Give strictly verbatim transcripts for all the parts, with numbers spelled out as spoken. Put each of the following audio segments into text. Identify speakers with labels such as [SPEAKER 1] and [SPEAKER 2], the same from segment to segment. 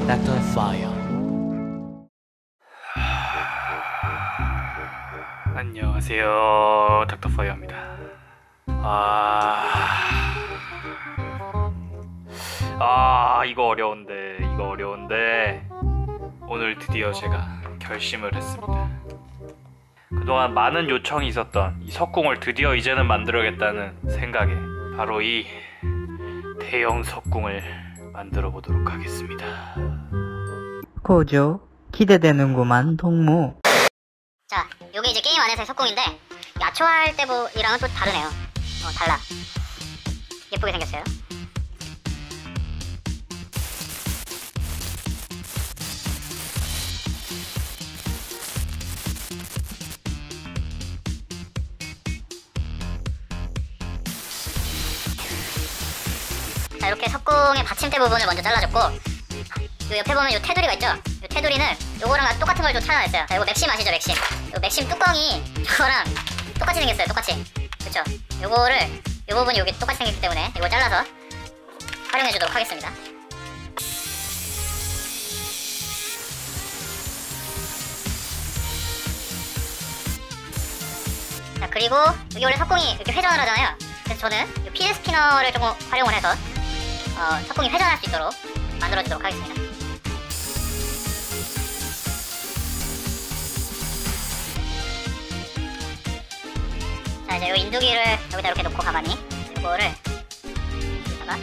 [SPEAKER 1] 닥터 파이어.
[SPEAKER 2] 안녕하세요, 닥터파이어입니다. 아... 아 이거 어려운데 이거 어려운데 오늘 드디어 제가 결심을 했습니다. 그동안 많은 요청이 있었던 이 석궁을 드디어 이제는 만들어야겠다는 생각에 바로 이 대형 석궁을 만들어 보도록 하겠습니다.
[SPEAKER 3] 고조 기대되는구만 동무.
[SPEAKER 4] 자, 요게 이제 게임 안에서의 석궁인데 야초할 때이랑은 또 다르네요. 어, 달라. 예쁘게 생겼어요. 자, 이렇게 석궁의 받침대 부분을 먼저 잘라줬고, 요 옆에 보면 요 테두리가 있죠? 요 테두리는 요거랑 똑같은 걸 좀 찾아냈어요. 자, 요거 맥심 아시죠? 맥심. 요 맥심 뚜껑이 저거랑 똑같이 생겼어요. 똑같이. 그쵸? 요거를, 요 부분이 여기 똑같이 생겼기 때문에 이걸 잘라서 활용해주도록 하겠습니다. 자, 그리고 여기 원래 석궁이 이렇게 회전을 하잖아요. 그래서 저는 요 피드 스피너를 조금 활용을 해서 어, 석궁이 회전할 수 있도록 만들어주도록 하겠습니다. 자, 이제 요 인두기를 여기다 이렇게 놓고 가만히 이거를 여기다가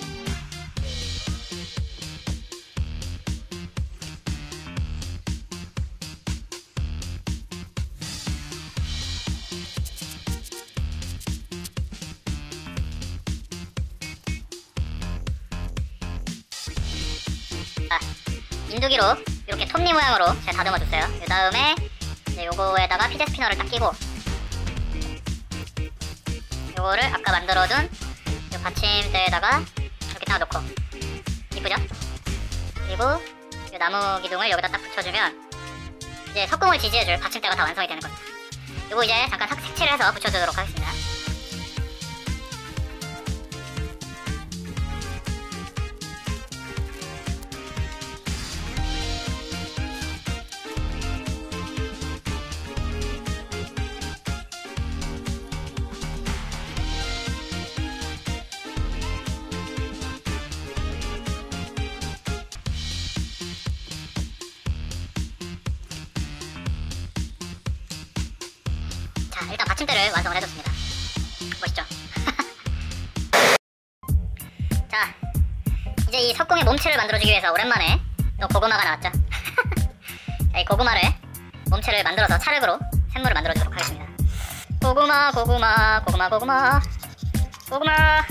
[SPEAKER 4] 자, 인두기로 이렇게 톱니 모양으로 제가 다듬어 줬어요. 그 다음에 이제 요거에다가 피제 스피너를 딱 끼고 요거를 아까 만들어둔 요 받침대에다가 이렇게 딱 놓고, 이쁘죠? 그리고 요 나무 기둥을 여기다 딱 붙여주면 이제 석궁을 지지해줄 받침대가 다 완성이 되는 겁니다. 요거 이제 잠깐 sắc 색칠을 해서 붙여주도록 하겠습니다. 자, 일단 받침대를 완성을 해줬습니다. 멋있죠? 자, 이제 이 석궁의 몸체를 만들어주기 위해서 오랜만에 또 고구마가 나왔죠? 자, 이 고구마를 몸체를 만들어서 찰흙으로 샘물을 만들어주도록 하겠습니다. 고구마 고구마 고구마 고구마 고구마.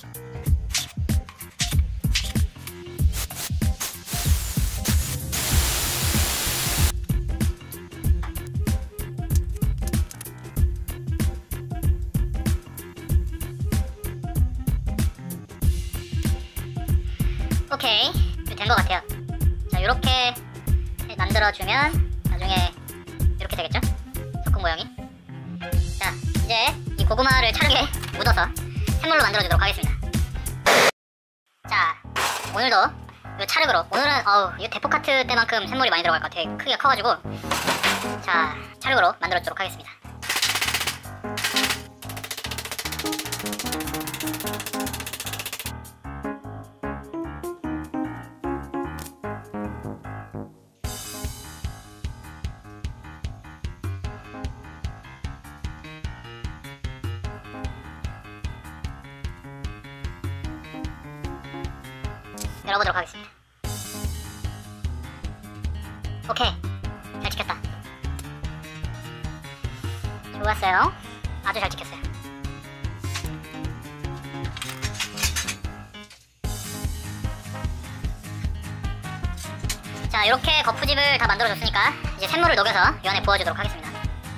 [SPEAKER 4] 오케이, 된 것 같아요. 자, 요렇게 만들어주면 나중에 이렇게 되겠죠? 석궁 모양이. 자, 이제 이 고구마를 찰흙에 묻어서 샘물로 만들어주도록 하겠습니다. 자, 오늘도 요 찰흙으로, 오늘은 어우 이 대포카트 때만큼 샘물이 많이 들어갈 것 같아요. 크기가 커가지고. 자, 찰흙으로 만들어주도록 하겠습니다. 열어보도록 하겠습니다. 오케이, 잘 찍혔다. 좋았어요. 아주 잘 찍혔어요. 자, 이렇게 거푸집을 다 만들어줬으니까 이제 샘물을 녹여서 이 안에 부어주도록 하겠습니다.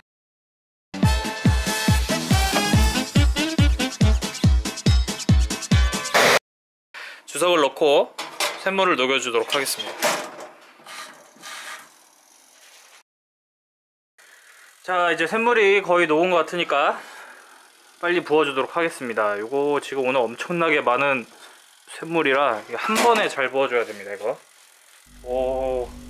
[SPEAKER 2] 주석을 넣고 샘물을 녹여주도록 하겠습니다. 자, 이제 샘물이 거의 녹은 것 같으니까 빨리 부어주도록 하겠습니다. 이거 지금 오늘 엄청나게 많은 샘물이라 한 번에 잘 부어줘야 됩니다. 이거 오. 오.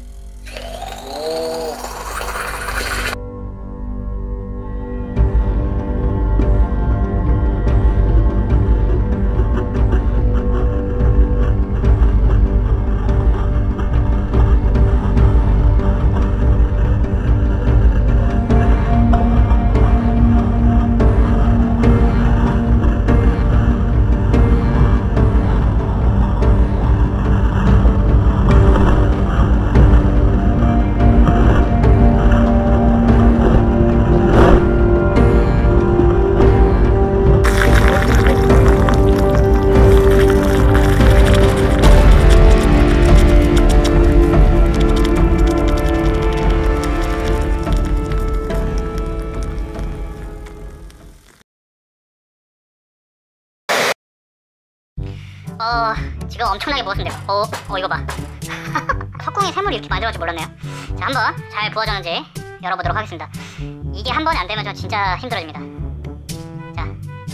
[SPEAKER 4] 어, 지금 엄청나게 부었는데요. 어, 어, 이거 봐. 석궁이 샘물이 이렇게 많이 들어갈 줄 몰랐네요. 자, 한번 잘 부어졌는지 열어보도록 하겠습니다. 이게 한 번에 안 되면 저 진짜 힘들어집니다. 자,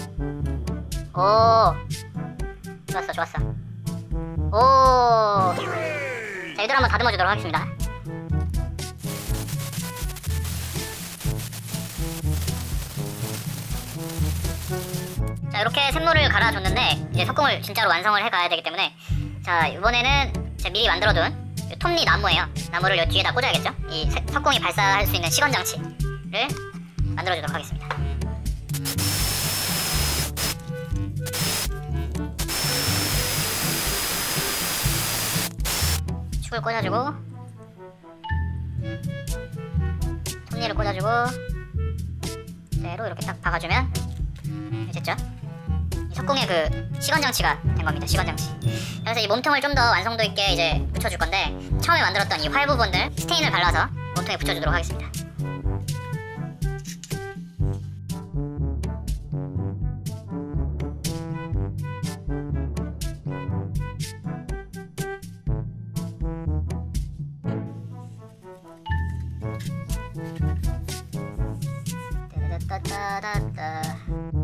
[SPEAKER 4] 오, 좋았어, 좋았어. 오, 자, 이대로 한번 다듬어 주도록 하겠습니다. 자, 이렇게 샘물을 갈아줬는데 이제 석궁을 진짜로 완성을 해가야 되기 때문에, 자, 이번에는 제가 미리 만들어둔 톱니 나무예요. 나무를 이 뒤에다 꽂아야겠죠? 이 세, 석궁이 발사할 수 있는 시건장치를 만들어주도록 하겠습니다. 축을 꽂아주고, 톱니를 꽂아주고, 그대로 이렇게 딱 박아주면 됐죠? 이 석궁의 그 시건장치가 된 겁니다. 시건장치. 그래서 이 몸통을 좀 더 완성도 있게 이제 붙여줄 건데, 처음에 만들었던 이 활 부분들 스테인을 발라서 몸통에 붙여주도록 하겠습니다. 따다다다다다.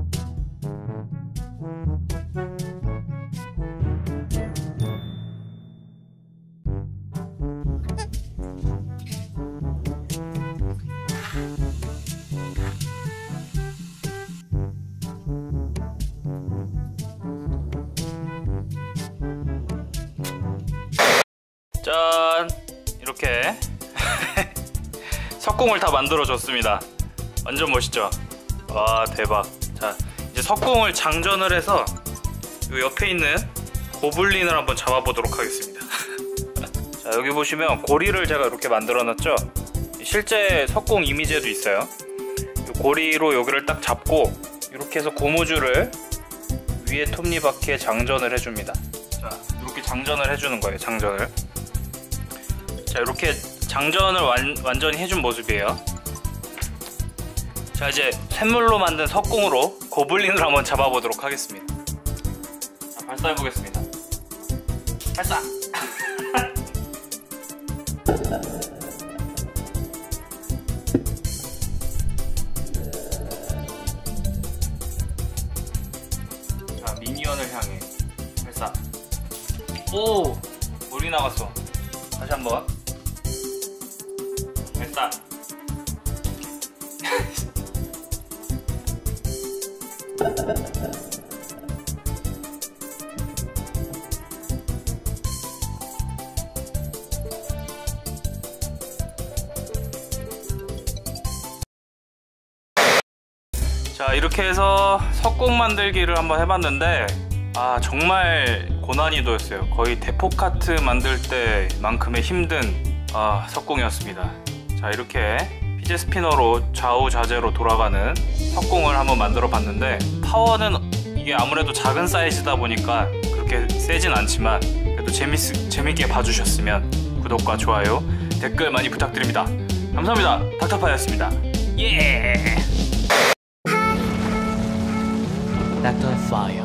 [SPEAKER 2] 짠! 이렇게 석궁을 다 만들어줬습니다. 완전 멋있죠? 와, 대박. 자, 이제 석궁을 장전을 해서 이 옆에 있는 고블린을 한번 잡아보도록 하겠습니다. 자, 여기 보시면 고리를 제가 이렇게 만들어놨죠? 실제 석궁 이미지에도 있어요. 이 고리로 여기를 딱 잡고 이렇게 해서 고무줄을 위에 톱니바퀴에 장전을 해줍니다. 자, 이렇게 장전을 해주는 거예요. 장전을. 자, 이렇게 장전을 완, 완전히 해준 모습이에요. 자, 이제 샘물로 만든 석궁으로 고블린을 한번 잡아보도록 하겠습니다. 자, 발사해보겠습니다. 발사! 자, 미니언을 향해 발사. 오! 물이 나갔어. 다시 한번 발사. 자, 이렇게 해서 석궁 만들기를 한번 해봤는데, 아, 정말 고난이도였어요. 거의 대포카트 만들 때만큼의 힘든 아, 석궁이었습니다. 자, 이렇게 피제 스피너로 좌우좌재로 돌아가는 석궁을 한번 만들어 봤는데, 파워는 이게 아무래도 작은 사이즈다 보니까 그렇게 세진 않지만, 그래도 재밌, 재밌게 봐주셨으면 구독과 좋아요, 댓글 많이 부탁드립니다. 감사합니다. 닥터파이였습니다. 예!
[SPEAKER 1] Doctor Fire.